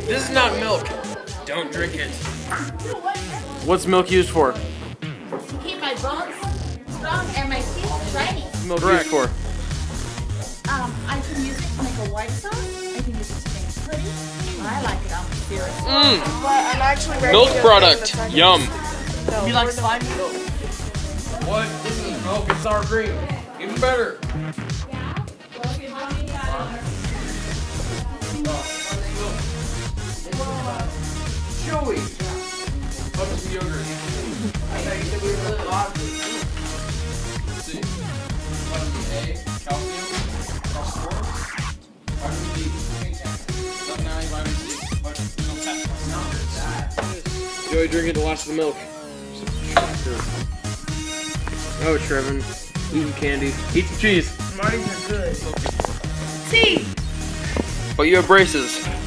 This is not milk. Don't drink it. What's milk used for? To keep my bones strong and my teeth shiny. Milk used for? I can use it to make a white sauce. I can use it to make pudding. I like it on cereal. But I'm actually ready Milk to go product. to the Yum. No, You like slimy? What? This is milk and sour cream. Even better. Chewy. Up some yogurt. Let's see. Vitamin A, calcium, phosphorus, vitamin D, vitamin I, vitamin C, vitamin Joey drinking the last of the milk. Oh, Trevin. Eating candy. Eat some cheese. Marty's are good. See? But you have braces.